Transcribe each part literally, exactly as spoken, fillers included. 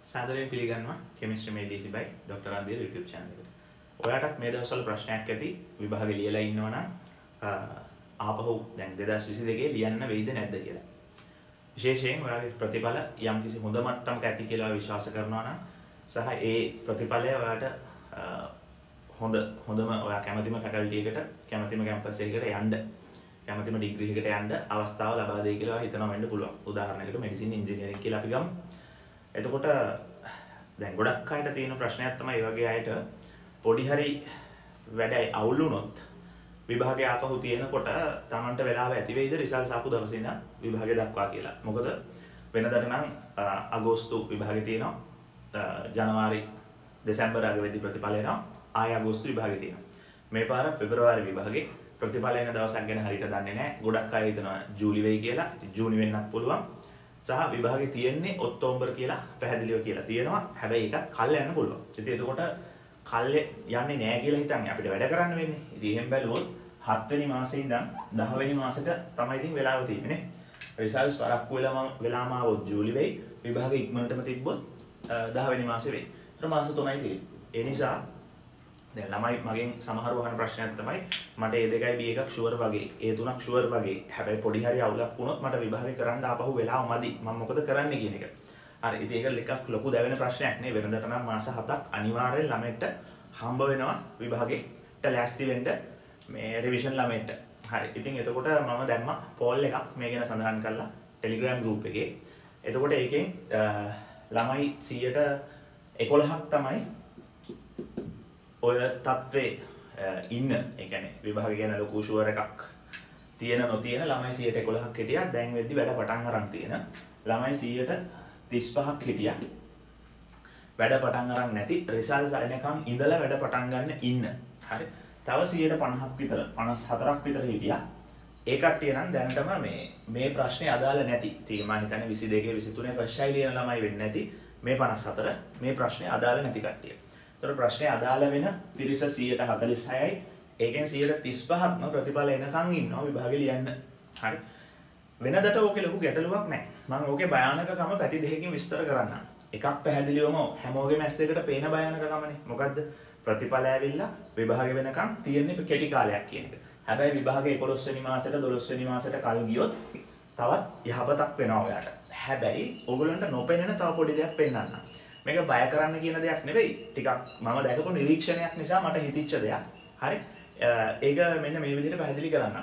සාදරයෙන් පිළිගන්නවා chemistry made easy by doctor Randhira YouTube channel එකට. ඔයාලටත් මේ දවස්වල ප්‍රශ්නයක් ඇති විභාගෙ ලියලා ඉන්නවා නම් ආපහු දැන් දෙදාස් විසි දෙකේ ලියන්න වෙයිද නැද්ද කියලා. විශේෂයෙන් ඔයාලගේ ප්‍රතිඵල යම්කිසි හොඳ මට්ටමක ඇති කියලා විශ්වාස කරනවා නම් සහ ඒ ප්‍රතිඵලය ඔයාලට හොඳ හොඳම ඔයා කැමතිම ෆැකල්ටි එකට කැමතිම කැම්පස් එකකට යන්න කැමතිම ඩිග්‍රී එකකට යන්න අවස්ථාව ලබා දෙයි කියලා හිතනවා වෙන්න පුළුවන්. උදාහරණයකට මෙඩිසින් ඉන්ජිනියරින් කියලා අපි ගමු. එතකොට දැන් ගොඩක් අයට තියෙන ප්‍රශ්නයක් තමයි මේ වගේ අයට පොඩි හරි වැඩයි අවුල් වුණොත් විභාගය ආපහු තියෙනකොට Tamanට වෙලාව ඇති වෙයිද රිසල්ට්ස් ආපු දවසේ ඉඳන් විභාගය දක්වා කියලා. මොකද වෙනදට නම් අගෝස්තු විභාගය තියෙනවා. ජනවාරි දෙසැම්බර් අගවැදි ප්‍රතිඵල එනවා. ආය අගෝස්තු විභාගය තියෙනවා. මේ පාර පෙබරවාරි විභාගේ ප්‍රතිඵල එන දවසක් ගැන හරියට දන්නේ නැහැ. ගොඩක් අය හිතනවා ජූලි වෙයි කියලා. ඉතින් ජූනි වෙන්නත් පුළුවන්. සහ විභාගේ තියෙන්නේ ඔක්තෝබර් කියලා පැහැදිලිව කියලා තියෙනවා. හැබැයි ඒකත් කල් යන්න පුළුවන්. ඉතින් එතකොට කල් යන්නේ නැහැ කියලා හිතන්නේ අපිට වැඩ කරන්න වෙන්නේ. ඉතින් එහෙම බැලුවොත් හත් වෙනි මාසේ ඉඳන් දහ වෙනි මාසෙට තමයි ඉතින් වෙලාව තියෙන්නේ නේ. රිසල්ට්ස් පරක්කු වෙලාම වෙලාම આવොත් ජූලි වෙයි. විභාගේ ඉක්මනටම තිබ්බොත් දහ වෙනි මාසේ වෙයි. ඒතර මාස තුනයි තියෙන්නේ. ඒ නිසා දැන් ළමයි මගෙන් සමහරව අහන ප්‍රශ්නයක් තමයි මට A දෙකයි B එකක් ෂුවර් වගේ A තුනක් ෂුවර් වගේ හැබැයි පොඩි හරි අවුලක් වුණොත් මට විභාගේ කරන්න ආපහු වෙලාව මදි මම මොකද කරන්නේ කියන එක. හරි ඉතින් ඒක එකක් ලොකු දැවෙන ප්‍රශ්නයක් නේ. වෙනදට නම් මාස හතක් අනිවාර්යෙන් ළමෙක්ට හම්බ වෙනවා විභාගෙට ලෑස්ති වෙන්න මේ රිවිෂන් ළමෙක්ට. හරි ඉතින් එතකොට මම දැම්මා පෝල් එකක් මේ ගැන සඳහන් කරලා Telegram group එකේ. එතකොට ඒකෙන් ළමයි සීයට එකොළහක් තමයි ඔය තත්ත්වේ ඉන්න. ඒ කියන්නේ විභාගය ගැන ලොකු ෂුවර් එකක් තියෙන නොතියන ළමයි සීයට එකොළහක් හිටියා. දැන් වෙද්දි වැඩ පටන් අරන් තියෙන ළමයි සීයට තිස් පහක් හිටියා. වැඩ පටන් අරන් නැති රිසල්ට්ස් එනකන් ඉඳලා වැඩ පටන් ගන්න ඉන්න. හරි. තව සීයට පනහක් විතර පනස් හතරක් විතර හිටියා. ඒ කට්ටිය නම් දැනටම මේ මේ ප්‍රශ්නේ අදාළ නැති. ඉතින් මම හිතන්නේ විසි දෙකේ විසි තුනේ ප්‍රශ්නයි ලියන ළමයි වෙන්නේ නැති. මේ පනස් හතර මේ ප්‍රශ්නේ අදාළ නැති කට්ටිය. ඒතර ප්‍රශ්නේ අදාළ වෙන තිරිස සීයට හතළිස් හයයි. ඒකෙන් සීයට තිස් පහක්ම ප්‍රතිඵල එනකන් ඉන්නවා විභාගෙ ලියන්න. හරි. වෙනදට ඕකේ ලොකු ගැටලුවක් නැහැ. මම ඕකේ භයානකකම පැති දෙකකින් විස්තර කරන්නම්. එකක් පැහැදිලිවම හැමෝගෙම ඇස් දෙකට පේන භයානකකමනේ. මොකද්ද? ප්‍රතිඵල ඇවිල්ලා විභාගෙ වෙනකන් තියෙන්නේ කෙටි කාලයක් කියන එක. හැබැයි විභාගෙ එකොළොස් වෙනි මාසෙට දොළොස් වෙනි මාසෙට කල් ගියොත් තවත් යහපතක් වෙනවා ඔයාලට. හැබැයි ඕගොල්ලන්ට නොපෙනෙන තව පොඩි දෙයක් පෙන්නන්නම්. මේක බය කරන්න කියන දෙයක් නෙවෙයි. ටිකක් මම දැකපු නිරීක්ෂණයක් නිසා මට හිතිච්ච දෙයක්. හරි. ඒක මෙන්න මේ විදිහට පැහැදිලි කරන්න.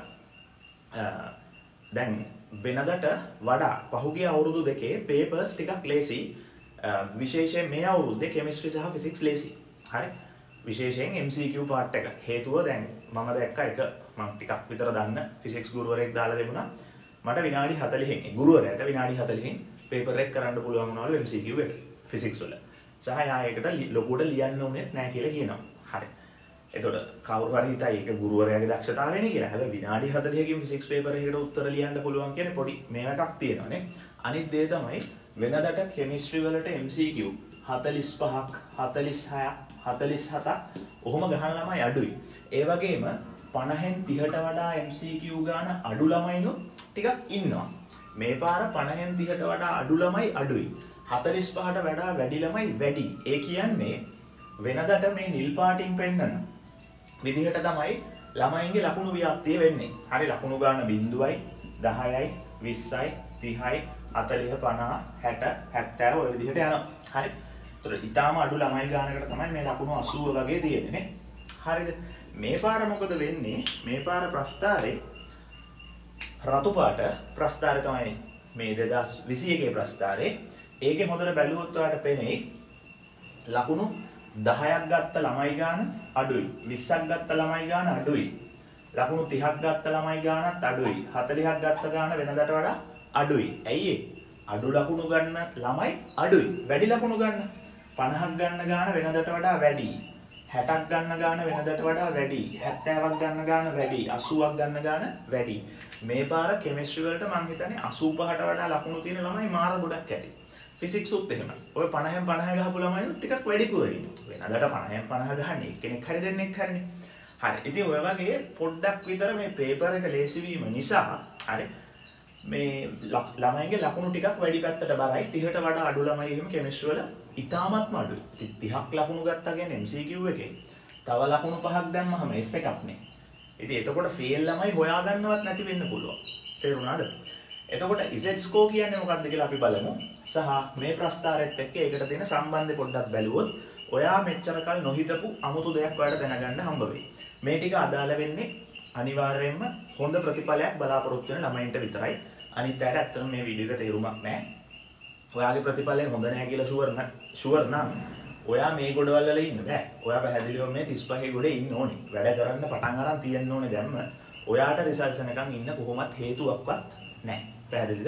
දැන් වෙනදට වඩා පහුගිය අවුරුදු දෙකේ පේපර්ස් ටිකක් ලේසි. විශේෂයෙන් මේ අවුරුද්දේ කෙමිස්ට්‍රි සහ ෆිසික්ස් ලේසි. හරි. විශේෂයෙන් M C Q පාර්ට් එක. හේතුව දැන් මම දැක්ක එක මම ටිකක් විතර දන්න ෆිසික්ස් ගුරුවරයෙක් දාලා දෙමුණා. මට විනාඩි හතළිහෙන් ගුරුවරයාට විනාඩි හතළිහෙන් පේපර් එක කරන්න පුළුවන් වුණාලු M C Q එක. ෆිසික්ස් වල. සහ යා ඒකට ලොකුට ලියන්න ඕනෙත් නැහැ කියලා කියනවා. හරි. එතකොට කවුරු හරි හිතයි ඒක ගුරුවරයාගේ දක්ෂතාවයනේ කියලා. හැබැයි විනාඩි හතළිහකින් ෆිසික්ස් පේපර් එකකට උත්තර ලියන්න පුළුවන් කියන්නේ පොඩි මේව එකක් තියෙනවානේ. අනිත් දේ තමයි වෙනදට කෙමිස්ට්‍රි වලට M C Q හතළිස් පහක්, හතළිස් හයක්, හතළිස් හතක් ඔහොම ගහන ළමයි අඩුයි. ඒ වගේම පනහෙන් තිහට වඩා M C Q ගාන අඩු ළමයිනුත් ටිකක් ඉන්නවා. මේ පාර පනහෙන් තිහට වඩා අඩු ළමයි අඩුයි. හතළිස් පහට වඩා වැඩි ළමයි වැඩි. ඒ කියන්නේ වෙනදට මේ නිල් පාටින් පෙන්නන විදිහට තමයි ළමයින්ගේ ලකුණු ව්‍යාප්තිය වෙන්නේ. හරි ලකුණු ගාන බිංදුවයි, දහයයි, විස්සයි, තිහයි, හතළිහ, පනහ, හැට, හැත්තෑ ඔය විදිහට යනවා. හරි. ඒතර ඊටාම අඩු ළමයි ගානකට තමයි මේ ලකුණු අසූව වගේ තියෙන්නේ නේ. හරිද? මේ පාර මොකද වෙන්නේ? මේ පාර ප්‍රස්ථාරේ රතු පාට ප්‍රස්ථාරේ තමයි මේ දෙදාස් විසි එකේ ප්‍රස්ථාරේ. ඒකේ හොඳට බැලුවොත් ඔයාලට පේන්නේ ලකුණු දහයක් ගත්ත ළමයි ගාන අඩුයි. විස්සක් ගත්ත ළමයි ගාන අඩුයි. ලකුණු තිහක් ගත්ත ළමයි ගානත් අඩුයි. හතළිහක් ගත්ත ගාන වෙනදට වඩා අඩුයි. ඇයි අඩු ලකුණු ගන්න ළමයි අඩුයි. වැඩි ලකුණු ගන්න පනහක් ගන්න ගාන වෙනදට වඩා වැඩි. හැටක් ගන්න ගාන වෙනදට වඩා වැඩි. හැත්තෑවක් ගන්න ගාන වැඩි. අසූවක් ගන්න ගාන වැඩි. මේ පාර කෙමිස්ට්‍රි වලට මම හිතන්නේ අසූ පහට වඩා ලකුණු තියෙන ළමයි මාර ගොඩක් ඇති. ෆිසික්ස් උත් එහෙමයි. ඔය පනහෙන් පනහ ගහපු ළමයිනුත් ටිකක් වැඩිපුර ඉන්නවා. වෙනදට පනහෙන් පනහ ගහන්නේ කෙනෙක් හරි දෙන්නෙක් හරිනේ. හරි. ඉතින් ඔය වගේ පොඩ්ඩක් විතර මේ පේපර් එක ලේසි වීම නිසා හරි මේ ළමයින්ගේ ලකුණු ටිකක් වැඩි පැත්තට බරයි තිහට වඩා අඩු ළමයි එහෙම කෙමිස්ට්‍රි වල ඉතාමත්ම අඩුයි. තිහක් ලකුණු ගත්තා කියන්නේ M C Q එකේ තව ලකුණු පහක් දැම්මහම S එකක් නේ. ඉතින් එතකොට ෆේල් ළමයි හොයාගන්නවත් නැති වෙන්න පුළුවන්. තේරුණාද? එතකොට Z score කියන්නේ මොකක්ද කියලා අපි බලමු. සහ මේ ප්‍රස්තාරෙත් එක්ක ඒකට තියෙන සම්බන්ධය පොඩ්ඩක් බැලුවොත් ඔයා මෙච්චර කල් නොහිතපු අමුතු දෙයක් ඔයාලට දැනගන්න හම්බ වෙයි. මේ ටික අදාළ වෙන්නේ අනිවාර්යයෙන්ම හොඳ ප්‍රතිඵලයක් බලාපොරොත්තු වෙන ළමයින්ට විතරයි. අනිත් අයට ඇත්තටම මේ වීඩියෝ එක තේරුමක් නැහැ. ඔයාගේ ප්‍රතිඵලය හොඳ නැහැ කියලා ෂුවර් නම් ෂුවර් නම් ඔයා මේ ගොඩවල් වල ඉන්න බෑ. ඔයා පැහැදිලිවම මේ තිස් පහේ ගොඩේ ඉන්න ඕනේ. වැඩ කරන්න පටන් අරන් තියෙන්න ඕනේ දැම්ම. ඔයාට රිසල්ට්ස් එනකන් ඉන්න කොහොමත් හේතුවක්වත් නැහැ. පැහැදිලිද?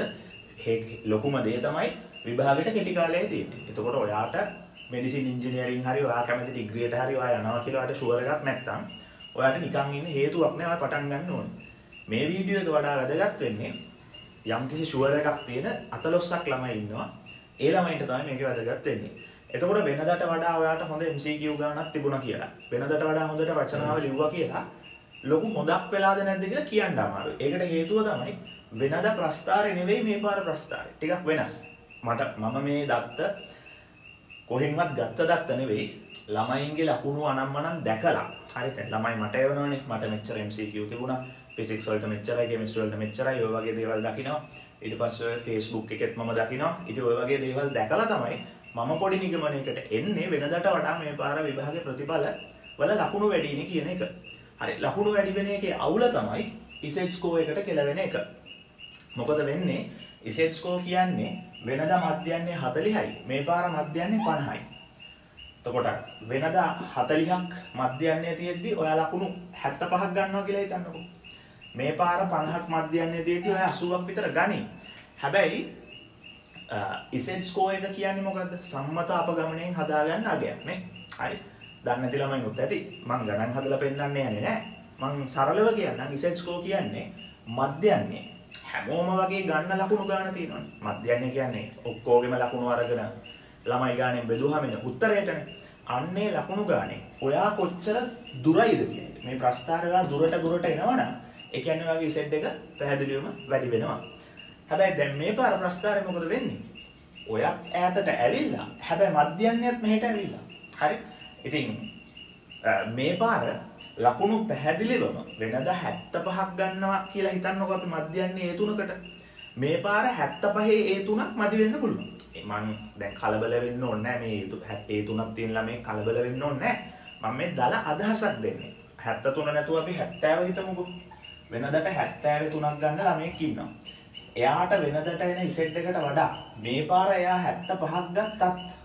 ලොකුම දේ තමයි විභාගෙට කෙටි කාලයයි තියෙන්නේ. එතකොට ඔයාට මෙඩිසින් ඉංජිනේරින් හරි ඔයා කැමති ඩිග්‍රියට හරි ඔයා යනවා කියලා ඔයාට ෂුවර් එකක් නැත්නම් ඔයාට නිකන් ඉන්න හේතුවක් නෑ ඔයා පටන් ගන්න ඕනේ. මේ වීඩියෝ එක වඩා වැදගත් වෙන්නේ යම්කිසි ෂුවර් එකක් තියෙන අතලොස්සක් ළමයි ඉන්නවා. ඒ ළමයින්ට තමයි මේක වැදගත් වෙන්නේ. එතකොට වෙනදාට වඩා ඔයාට හොඳ M C Q ගානක් තිබුණා කියලා. වෙනදාට වඩා හොඳට රචනාව ලිව්වා කියලා ලොකු හොඳක් වෙලාද නැද්ද කියලා කියන්න අමාරුයි. ඒකට හේතුව තමයි වෙනදා ප්‍රස්තාරේ නෙවෙයි මේ පාර ප්‍රස්තාරේ. ටිකක් වෙනස්. මට මම මේ දත්ත කොහෙන්වත් ගත්ත දත්ත නෙවෙයි. ළමයින්ගේ ලකුණු අනම්මනම් දැකලා. හරිද? ළමයි මට එවනවනේ. මට මෙච්චර M C Q තිබුණා. ෆිසික්ස් වලට මෙච්චරයි, කෙමිස්ට්‍රි වලට මෙච්චරයි. ඔය වගේ දේවල් දකිනවා. ඊට පස්සේ Facebook එකෙත් මම දකිනවා. ඉතින් ඔය වගේ දේවල් දැකලා තමයි මම පොඩි නිගමනයකට එන්නේ වෙනදාට වඩා මේ පාර විභාගේ ප්‍රතිඵල වල ලකුණු වැඩිනේ කියන එක. හරි ලකුණු වැඩි වෙන එකේ අවුල තමයි Z score එකට කෙලවෙන එක. මොකද වෙන්නේ Z score කියන්නේ වෙනදා මධ්‍යන්නේ හතළිහයි මේ පාර මධ්‍යන්නේ පනහයි. එතකොට වෙනදා හතළිහක් මධ්‍යන්නේ තියෙද්දි ඔයා ලකුණු හැත්තෑ පහක් ගන්නවා කියලා හිතන්නකෝ. මේ පාර පනහක් මධ්‍යන්නේ තියෙද්දි ඔයා අසූවක් විතර ගනි. හැබැයි Z score එක කියන්නේ මොකද්ද? සම්මත අපගමණයෙන් හදාගන්න අගයක් නේ. හරි. දන්නේ නැති ළමයිනුත් ඇති. මම ගණන් හදලා පෙන්නන්න යන්නේ නැහැ. මම සරලව කියන්නම් Z score කියන්නේ මධ්‍යන්නේ හැමෝම වගේ ගන්න ලකුණු ගන්න තියෙනවනේ. මධ්‍යන්නේ කියන්නේ ඔක්කොගෙම ලකුණු අරගෙන ළමයි ගානෙන් බෙදුවාම එන උත්තරයටනේ. අන්නේ ලකුණු ගානේ ඔයා කොච්චර දුරයිද කියන්නේ. මේ ප්‍රස්තාරය ඔයා දුරට දුරට එනවනම් ඒ කියන්නේ ඔයාගේ Z එක පැහැදිලිවම වැඩි වෙනවා. හැබැයි දැන් මේ පාර ප්‍රස්තාරය මොකද වෙන්නේ? ඔයා ඈතට ඇවිල්ලා හැබැයි මධ්‍යන්නේත් මෙහෙට ඇවිල්ලා. හරි? ඉතින් මේ පාර ලකුණු පැහැදිලිවම වෙනදා හැත්තෑ පහක් ගන්නවා කියලා හිතන්නකෝ අපි මධ්‍යන්නේ ඒ තුනකට. මේ පාර හැත්තෑ පහේ ඒ තුනක් මදි වෙන්න පුළුවන්. මම දැන් කලබල වෙන්න ඕනේ නැහැ මේ ඒ තුනක් තියෙන ළමයි කලබල වෙන්න ඕනේ නැහැ. මම මේ දල අදහසක් දෙන්නේ. හැත්තෑ තුන නැතුව අපි හැත්තෑව හිතමුකෝ. වෙනදට හැත්තෑ තුනක් ගන්න ළමයෙක් ඉන්නවා. එයාට වෙනදට එන Z එකට වඩා මේ පාර එයා හැත්තෑ පහක් ගත්තත්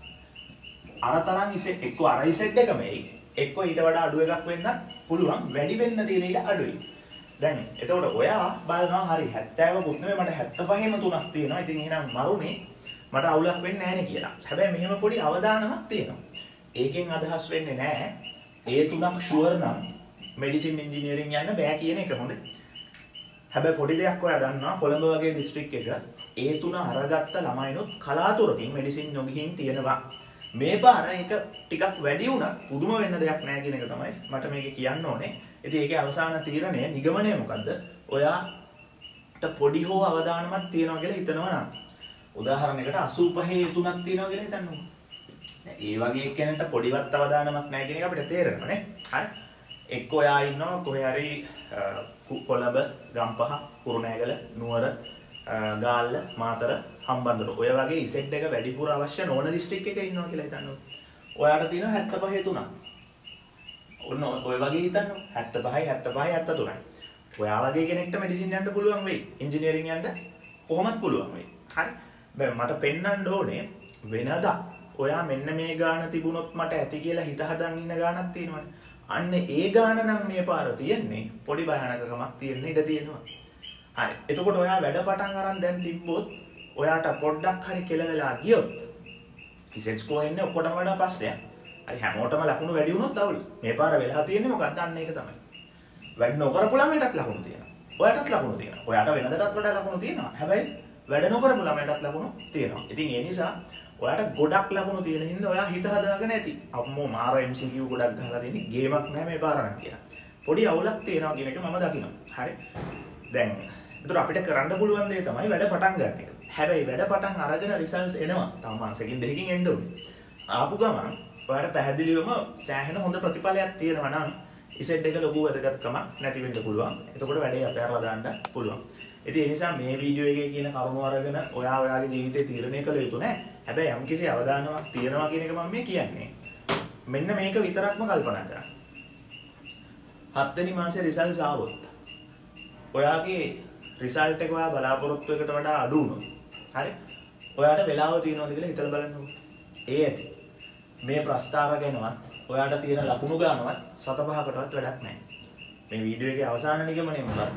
අර තරම් Z එක්ක අර Z එකම එයි. එක්ක ඊට වඩා අඩු එකක් වෙන්නත් පුළුවන්. වැඩි වෙන්න තියෙන ඊට අඩුයි. දැන් එතකොට ඔයා බලනවා හරි හැත්තෑවකුත් නෙමෙයි මට හැත්තෑ පහේම තුනක් තියෙනවා. ඉතින් එහෙනම් මරුනේ මට අවුලක් වෙන්නේ නැහැ නේ කියලා. හැබැයි මෙහෙම පොඩි අවදානමක් තියෙනවා. ඒකෙන් අදහස් වෙන්නේ නැහැ ඒ තුනක් ෂුවර් නම් මෙඩිසින් ඉංජිනේරින් යන්න බෑ කියන එක හොඳයි. හැබැයි පොඩි දෙයක් ඔයා දන්නවා කොළඹ වගේ දිස්ත්‍රික් එක ඒ තුන අරගත්ත ළමයිනොත් කලාතුරකින් මෙඩිසින් නොගිහින් තියෙනවා. මේ පාර එක ටිකක් වැඩි වුණත් පුදුම වෙන්න දෙයක් නැහැ කියන එක තමයි මට මේක කියන්න ඕනේ. ඉතින් ඒකේ අවසාන තීරණය නිගමනය මොකද්ද? ඔයාට පොඩි හෝ අවදානමක් තියෙනවා කියලා හිතනවා නම් උදාහරණයකට අසූ පහේ තුනක් තියෙනවා කියලා හිතන්නකෝ. ඒ වගේ කෙනෙක්ට පොඩිවත් අවදානමක් නැහැ කියන එක අපිට තේරෙනවා නේ. හරි. එක්ක ඔයා ඉන්නවා කොහේ හරි කොළඹ, ගම්පහ, කුරුණෑගල, නුවර, ගාල්ල, මාතර, හම්බන්තොට ඔය වගේ Z එක වැඩිපුර අවශ්‍ය නොවන දිස්ත්‍රික් එකක ඉන්නවා කියලා හිතන්නකෝ. ඔයාට තියෙනවා හැත්තෑ පහේ තුනක්. ඔන්න ඔය වගේ හිතන්නකෝ. හැත්තෑ පහයි හැත්තෑ පහයි හැත්තෑ තුනයි. ඔයා වගේ කෙනෙක්ට මෙඩිසින් යන්න පුළුවන් වෙයි. ඉංජිනේරින් යන්න කොහොමත් පුළුවන් වෙයි. හරි. බෑ මට පෙන්වන්න ඕනේ වෙනදා ඔයා මෙන්න මේ ගාන තිබුණොත් මට ඇති කියලා හිත හදන් ඉන්න ගානක් තියෙනවනේ. අන්න ඒ ගාන නම් මේ පාර තියෙන්නේ පොඩි භයානකකමක් තියෙන ඉඩ තියෙනවා. හරි. එතකොට ඔයා වැඩ පටන් අරන් දැන් තිබ්බොත් ඔයාට පොඩ්ඩක් හරි කෙල වෙලා ගියොත් Z score එන්නේ ඔක්කොටම වඩා පස්සේ. හරි හැමෝටම ලකුණු වැඩි වුණොත් අවුල්. මේ පාර වෙලා තියෙන්නේ මොකක්ද? අන්න ඒක තමයි. වැඩ නොකරපු ළමයටත් ලකුණු තියෙනවා. ඔයාටත් ලකුණු තියෙනවා. ඔයාට වෙනදටත් වඩා ලකුණු තියෙනවා. හැබැයි වැඩ නොකරපු ළමයටත් ලකුණු තියෙනවා. ඉතින් ඒ නිසා ඔයාට ගොඩක් ලකුණු තියෙන හින්දා ඔයා හිත හදාගෙන ඇති. අම්මෝ මාර M C Q ගොඩක් ගහලා තියෙන්නේ ගේමක් නෑ මේ පාර නම් කියලා. පොඩි අවුලක් තියෙනවා කියන එක මම දකිනවා. හරි. දැන් ඒතර අපිට කරන්න පුළුවන් දේ තමයි වැඩ පටන් ගන්න එක. හැබැයි වැඩ පටන් අරගෙන රිසල්ට්ස් එනවා. තව මාසෙකින් දෙකකින් එන්න ඕනේ. ආපු ගමන් ඔයාලට පැහැදිලිවම සෑහෙන හොඳ ප්‍රතිඵලයක් තියෙනවා නම් ඉසෙට් එක ලොකු වැදගත්කමක් නැති වෙන්න පුළුවන්. එතකොට වැඩේ අතහැරලා දාන්න පුළුවන්. ඉතින් ඒ නිසා මේ වීඩියෝ එකේ කියන කරුණු අරගෙන ඔයා ඔයාගේ ජීවිතේ තීරණය කළ යුතු නැහැ. හැබැයි යම්කිසි අවධානමක් තියෙනවා කියන එක මම මේ කියන්නේ. මෙන්න මේක විතරක්ම කල්පනා කරන්න. හත් වෙනි මාසේ රිසල්ට්ස් ආවොත් ඔයාගේ රිසල්ට් එක ඔයා බලාපොරොත්තු එකට වඩා අඩු වුණොත් හරි ඔයාට වෙලාව තියෙනවද කියලා හිතලා බලන්නකෝ. ඒ ඇති. මේ ප්‍රස්තාව ගැනවත් ඔයාට තියෙන ලකුණු ගන්නවත් සත පහකටවත් වැඩක් නැහැ. මේ වීඩියෝ එකේ අවසාන නිගමනය මොකද්ද?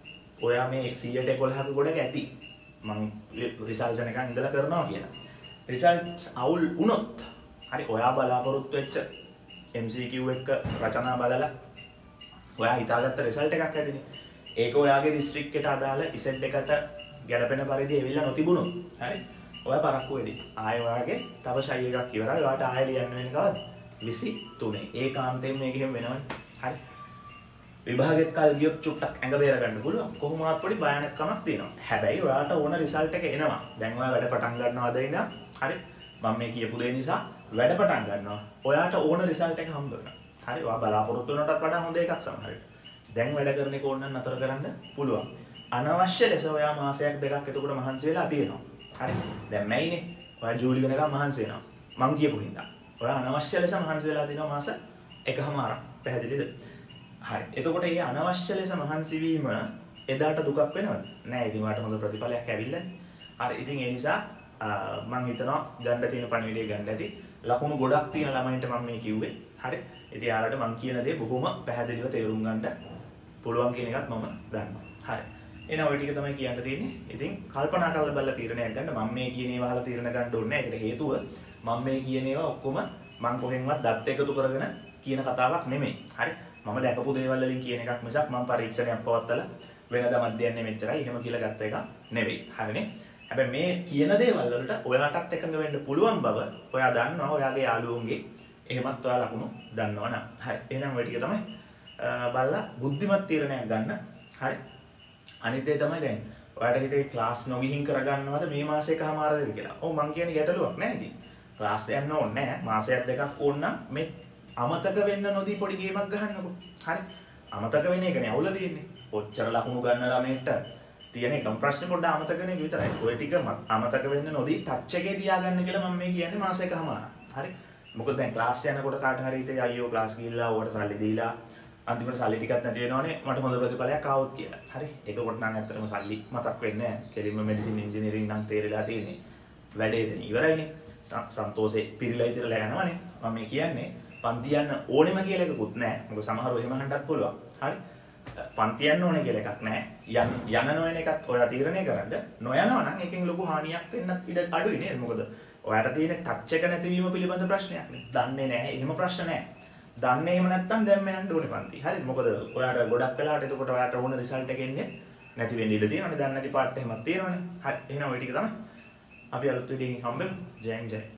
ඔයා මේ සියයට එකොළහක ගොඩක ඇති. මම රිසල්ට්ස් එකෙන් ඉඳලා කරනවා කියන. රිසල්ට්ස් අවුල් වුණොත් හරි ඔයා බලාපොරොත්තු වෙච්ච එම් සී කියු එක රචනා බලලා ඔයා හිතාගත්ත රිසල්ට් එකක් ඇතිනේ. ඒක ඔයාගේ දිස්ත්‍රික් එකට අදාළ ඉසෙට් එකට ගැලපෙන පරිදි එවිලා නොතිබුණොත් හරි ඔයා පරක්කු වෙඩි. ආයෙ ඔයාගේ තව ෂයි එකක් ඉවරයි. ඔයාට ආයෙ ලියන්න වෙන කවද? විසි තුනේ. ඒකාන්තයෙන් මේක එහෙම වෙනවනේ. හරි. විභාගෙත් කල් ගියොත් චුට්ටක් ඇඟ බේර ගන්න පුළුවන්. කොහොමවත් පොඩි භයානකමක් තියෙනවා. හැබැයි ඔයාට ඕන රිසල්ට් එක එනවා. දැන් ඔයා වැඩ පටන් ගන්නවා අද ඉඳන්. හරි. මම මේ කියපු දේ නිසා වැඩ පටන් ගන්නවා. ඔයාට ඕන රිසල්ට් එක හම්බ වෙනවා. හරි. ඔයා බලාපොරොත්තු වෙනටත් වඩා හොඳ එකක් සමහරවිට. දැන් වැඩ කරන එක ඕන නම් නතර කරන්න පුළුවන්. අනවශ්‍ය ලෙස ඔයා මාසයක් දෙකක් එතකොට මහන්සි වෙලා තියෙනවා. හරි. දැන් මැයිනේ. ඔයා ජූලි වෙනකම් මහන්සි වෙනවා. මං කියපු හින්දා. ඔයා අනවශ්‍ය ලෙස මහන්සි වෙලා දිනවා මාස එකමාරක්. පැහැදිලිද? හරි. එතකොට මේ අනවශ්‍ය ලෙස මහන්සි වීම එදාට දුකක් වෙනවද? නෑ. ඉතින් ඔයාට හොඳ ප්‍රතිඵලයක් ඇවිල්ලා. හරි. ඉතින් ඒ නිසා මම හිතනවා ගන්න තියෙන පණිවිඩය ගන්න ඇති. ලකුණු ගොඩක් තියෙන ළමයින්ට මම මේ කිව්වේ. හරි. ඉතින් යාළුවට මම කියන දේ බොහොම පැහැදිලිව තේරුම් ගන්න පුළුවන් කියන එකත් මම දන්නවා. හරි. එහෙනම් ওই ටික තමයි කියන්න තියෙන්නේ. ඉතින් කල්පනා කරලා බලලා තීරණයක් ගන්න. මම මේ කියන ඒවා අහලා තීරණ ගන්න ඕනේ නැහැ. ඒකට හේතුව මම මේ කියන ඒවා ඔක්කොම මම කොහෙන්වත් දත් එකතු කරගෙන කියන කතාවක් නෙමෙයි. හරි. මම දැකපු දේවල් වලින් කියන එකක් මිසක් මම පරීක්ෂණයක් පවත්වලා වෙනදා මැදයන්නේ මෙච්චරයි එහෙම කියලා ගත්ත එක නෙවෙයි. හරිනේ. හැබැයි මේ කියන දේවල් වලට ඔයාටත් එකඟ වෙන්න පුළුවන් බව ඔයා දන්නවා. ඔයාගේ යාළුවෝන්ගේ එහෙමත් ඔයා ලකුණු දන්නවනම්. හරි. එහෙනම් ඔය ටික තමයි බලලා බුද්ධිමත් තීරණයක් ගන්න. හරි. අනිත් දේ තමයි දැන් ඔයාට හිතේ ක්ලාස් නොගිහින් කරගන්නවද මේ මාසේ එකමාරද කියලා. ඔව් මං කියන්නේ ගැටලුවක් නෑ ඉතින්. ක්ලාස් යන්න ඕනේ නෑ. මාසයක් දෙකක් ඕන නම් මේ අමතක වෙන්න නොදී පොඩි ගේමක් ගහන්නකො. හරි. අමතක වෙන එකනේ අවුල තියෙන්නේ. ඔච්චර ලකුණු ගන්න ළමයට තියෙන එකම ප්‍රශ්නේ පොඩ්ඩක් අමතක වෙන එක විතරයි. ඔය ටික අමතක වෙන්න නොදී ටච් එකේ තියාගන්න කියලා මම මේ කියන්නේ මාසයකමාර. හරි. මොකද දැන් ක්ලාස් යනකොට කාට හරි හිතේ අයියෝ ක්ලාස් ගිහිල්ලා ඕකට සල්ලි දීලා අන්තිමට සල්ලි ටිකක් නැති වෙනවනේ මට හොඳ ප්‍රතිඵලයක් ආවොත් කියලා. හරි. ඒකකොට නම් ඇත්තටම සල්ලි මතක් වෙන්නේ නැහැ. කෙලින්ම මෙඩිසින් ඉංජිනේරින් නම් තේරිලා තියෙන්නේ. වැඩේ එතන ඉවරයිනේ. සන්තෝෂේ පිරීලා ඉතිරලා යනවනේ. මම මේ කියන්නේ පන්ති යන්න ඕනෙම කියලා එකකුත් නැහැ. මොකද සමහරව එහෙම හන්නත් පුළුවන්. හරි. පන්ති යන්න ඕනේ කියලා එකක් නැහැ. යන්න යන නොයන එකත් ඔයා තීරණය කරන්න. නොයනවා නම් එකෙන් ලොකු හානියක් වෙන්නත් ඉඩ අඩුයි නේද? මොකද ඔයාට තියෙන ටච් එක නැතිවීම පිළිබඳ ප්‍රශ්නයක් නේ. දන්නේ නැහැ. එහෙම ප්‍රශ්න නැහැ. දන්නේ එහෙම නැත්තම් දැන් මම යන්න ඕනේ පන්ති. හරිද? මොකද ඔයාට ගොඩක් වෙලාවට එතකොට ඔයාට ඕන රිසල්ට් එක එන්නේ නැති වෙන්න ඉඩ තියෙනවනේ. දන්නේ නැති පාර්ට් එහෙමත් තියෙනවනේ. හරි. එහෙනම් ওই ටික තමයි අපි අලුත් වීඩියෝ එකකින් හම්බෙමු. ජයෙන් ජය.